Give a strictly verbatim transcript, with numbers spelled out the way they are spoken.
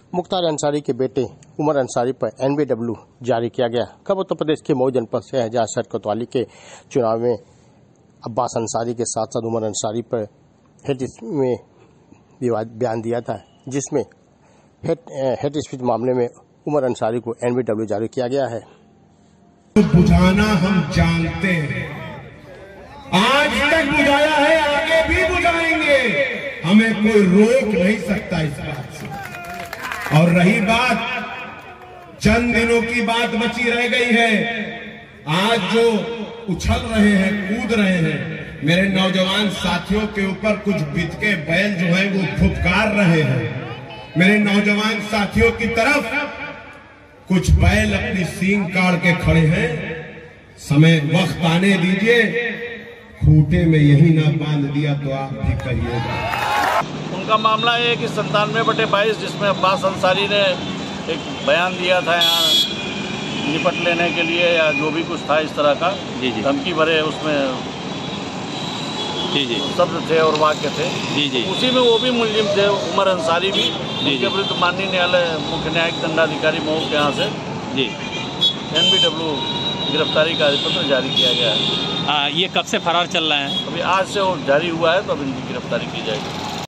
मुख्तार अंसारी के बेटे उमर अंसारी पर एन बी डब्ल्यू जारी किया गया। खबर उत्तर प्रदेश के मऊ जनपद से है, जहाँ शहर कोतवाली के चुनाव में अब्बास अंसारी के साथ साथ उमर अंसारी पर हेट में बयान दिया था, जिसमें हेट हेट स्पीच मामले में उमर अंसारी को एन बी डब्ल्यू जारी किया गया है। बुझाना हम जानते हैं, आज तक बुझाया है, आगे भी बुझाएंगे, हमें कोई रोक नहीं सकता इस बात से। और रही बात चंद दिनों की बात बची रह गई है, आज जो उछल रहे हैं, कूद रहे हैं, मेरे नौजवान साथियों के ऊपर कुछ बितके बैल जो हैं वो फुफकार रहे हैं। मेरे नौजवान साथियों की तरफ कुछ बैल अपनी सींग काट के खड़े हैं। समय वक्त आने दीजिए, खूंटे में यही ना बांध दिया तो आप भी कहिएगा। उनका मामला है कि संतानवे बटे बाईस, जिसमें अब्बास अंसारी ने एक बयान दिया था यहाँ निपट लेने के लिए, या जो भी कुछ था इस तरह का धमकी भरे उसमें जी जी शब्द थे और वाक्य थे। जी जी उसी में वो भी मुलजिम थे, उमर अंसारी भी। उनके विरुद्ध माननीय न्यायालय मुख्य न्यायिक दंडाधिकारी मऊ के यहाँ से जी एन बी डब्ल्यू गिरफ्तारी का पत्र जारी किया गया है। आ, ये कब से फरार चल रहा है? अभी आज से वो जारी हुआ है, तो अब इनकी गिरफ्तारी की जाएगी।